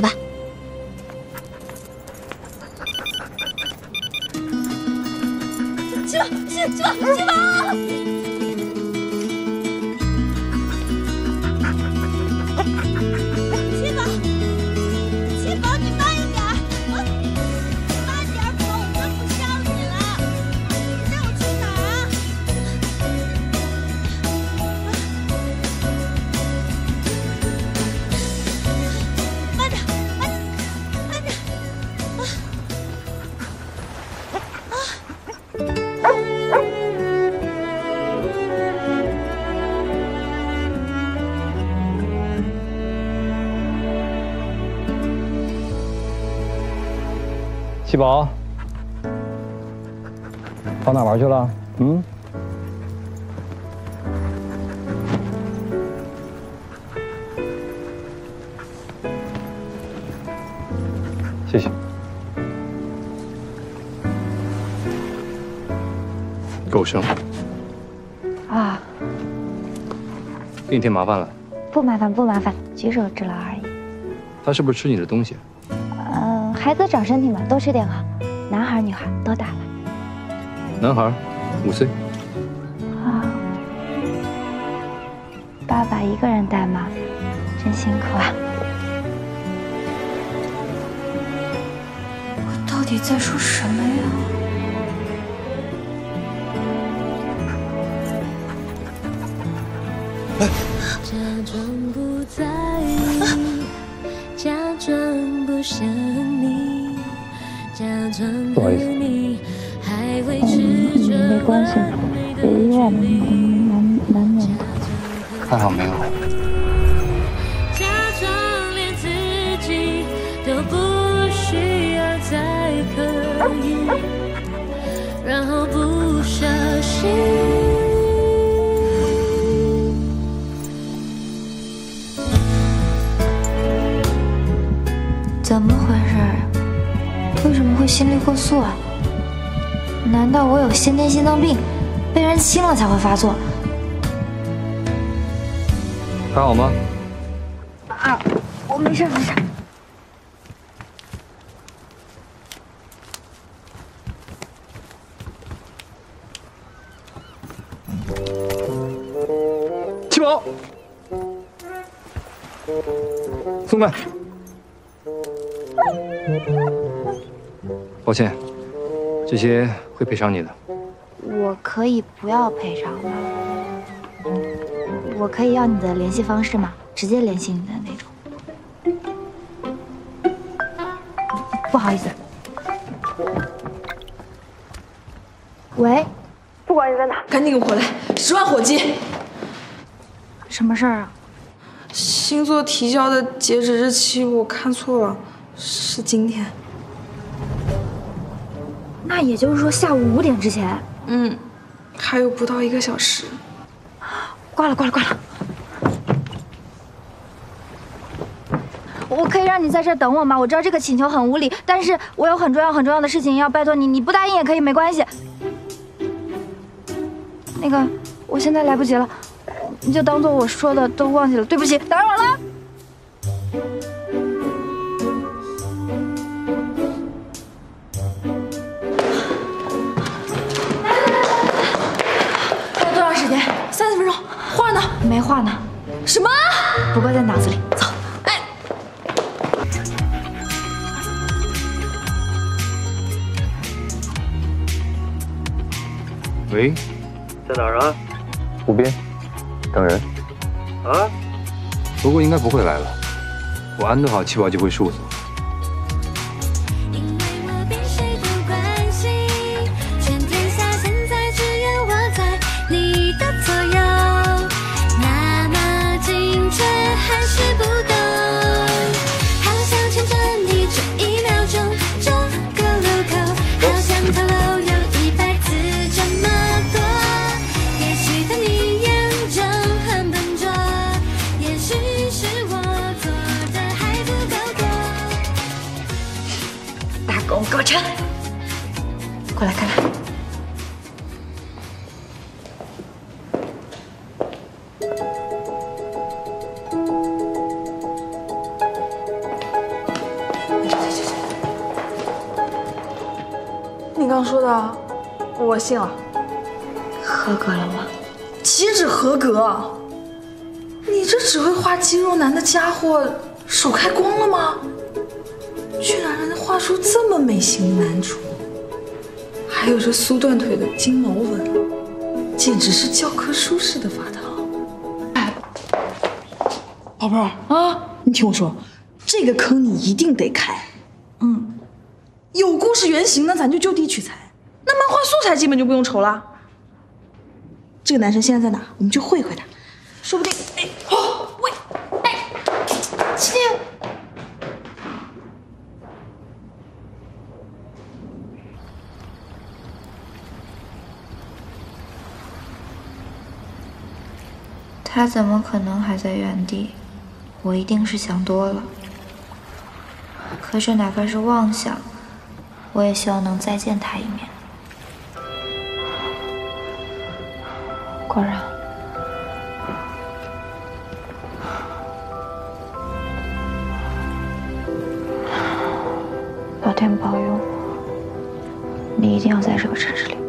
走吧。七宝，七宝！ 七宝，跑哪玩去了？嗯？谢谢。 狗生。 啊， 给你添麻烦了。 不麻烦，不麻烦，举手之劳而已。 他是不是吃你的东西？ 孩子长身体嘛，多吃点好。男孩女孩都大了。 男孩，5岁。 啊，爸爸一个人带吗？真辛苦啊！ 我到底在说什么呀？ 假装不在意，假装不想你，假装和你还维持着没关系，别意外，难免的。 还好没有。 假装连自己都不需要才可以，然后不小心。 怎么回事？为什么会心率过速啊？难道我有先天心脏病，被人亲了才会发作？ 还好吗？ 啊，我没事没事。 七宝，送来。 抱歉，这些会赔偿你的。 我可以不要赔偿吗？我可以要你的联系方式吗？直接联系你的那种。不好意思。喂， 不管你在哪，赶紧给我回来！10万火急！ 什么事儿啊？ 星座提交的截止日期我看错了，是今天。 那也就是说下午5点之前。 嗯，还有不到1个小时。 挂了。我可以让你在这儿等我吗？我知道这个请求很无理，但是我有很重要的事情要拜托你，你不答应也可以，没关系。那个，我现在来不及了，你就当做我说的都忘记了，对不起，打扰了。 30分钟，画呢？ 没画呢。 什么？ 不过在脑子里。走。 哎。 喂， 在哪儿啊？ 湖边，等人。 啊？ 不过应该不会来了，我安顿好七宝就会束手。 给我撑！过来看看。 刚说的，我信了。 合格了吗？ 岂止合格！你这只会画肌肉男的家伙，手开光了吗？居然能画出这么美型的男主，还有这酥断腿的金毛纹，简直是教科书式的发糖。哎，宝贝儿啊，你听我说，这个坑你一定得开。有故事原型呢，咱就地取材，那漫画素材基本就不用愁了。这个男生现在在哪？我们去会会他，说不定……哎，哦，喂，哎，七天。 他怎么可能还在原地？我一定是想多了。可是哪怕是妄想，我也希望能再见他一面。果然，老天保佑我，你一定要在这个城市里。